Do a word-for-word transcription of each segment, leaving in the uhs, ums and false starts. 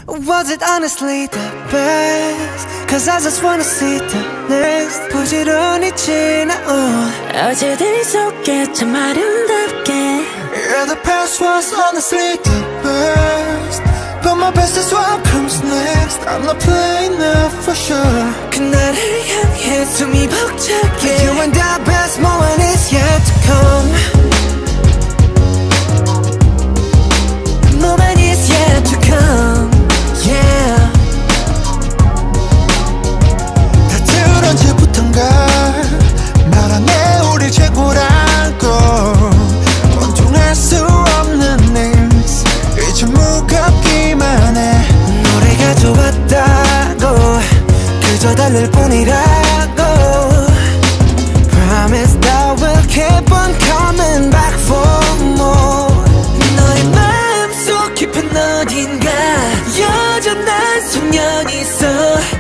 Was it honestly the best? Cause I just wanna see the next. 부지런히 지나온 어제들 속에 참 아름답게. Yeah, the past was honestly the best, but my best is what comes next. I'm not playing now for sure. 그날을 향해 숨이 벅차게. You and the best moment is yet to come. The moment is yet to come. Yeah. 다들 언제부턴가 말하네 우리 최고라고. 온종할 수 없는 names 이제 무겁기만 해. 노래가 좋았다고 그저 달랠 뿐이라고. Promise that we'll keep on coming back for more. 너의 마음속 깊은 어딘가 여전한 소년이 있어.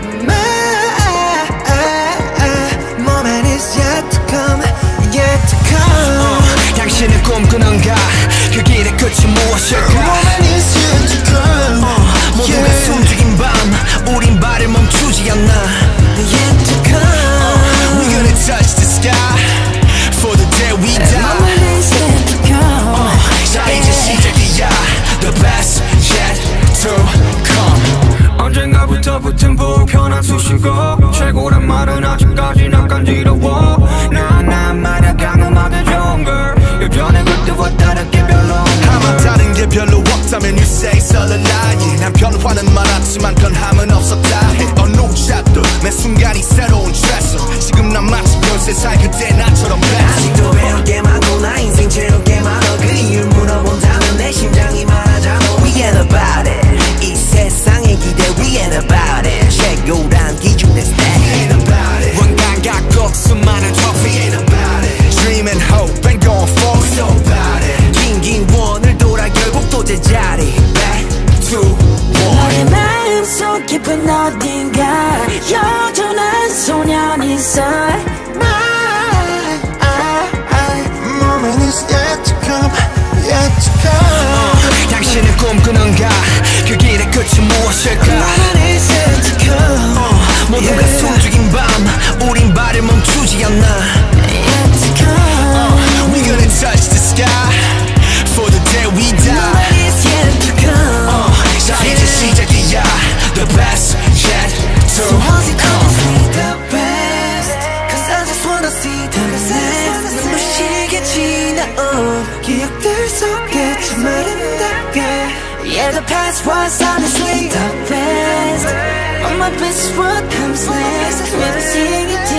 My moment is yet to come, yet to come. uh, 당신은 꿈꾸는가 그 길의 끝이 무엇일까. Moment is yet to come. uh, 모두가 yeah. 숨죽인 밤 우린 발을 멈추지 않나. Yet to come. uh, We're gonna touch the sky for the day we die. Moment is yet to come. uh, 자 이제 시작이야. The best yet to come. 언젠가부터 붙은 불편한 수식어. 최고란 말은 아직까지 난 간지러워. 나난 말야 강음하게 좋은 걸. 예전에 그때와 다르게 별로 아마 다른 게 별로 없다면 you say it's all a lie. 난 변화는 많았지만 변함은 없었다 해. 어느 샷도 매 순간이 새로운 트레서. 지금 난 마치 열세 살 그때 나처럼 아직도 배울 게 많고 나 인생 채울 게 많아. 그 이유를 물어본다면 내 심장이 말하잖아. We ain't about it. 이 세상의 기대 We ain't about it. 최고란 기준 that's that. We ain't about it. 원간 갖고 수많은 trophy. We ain't about it. Dream and hope and going for it. So about it. 긴긴 원을 돌아 결국 또 제자리. Back to one. 너의 마음속 깊은 어딘가 여전한 소년이 있어. Moment is yet to come, yet to come. uh, 당신은 꿈꾸는가 그 길의 끝이 무엇일까. Moment is yet to come. uh, 모두가 yeah. 숨죽인 밤 우린 발을 멈추지 않나. Yet to come. uh, We're gonna touch the sky for the day we die. Moment is yet to come. uh, 자 이제 시작이야. The best yet to So was it come. honestly the best? Cause I just wanna see the next. 눈부시게 지나온 기억들 속에 참 아름답게. Yeah, the past was honestly the best, but my best is what comes next. Never seeing it.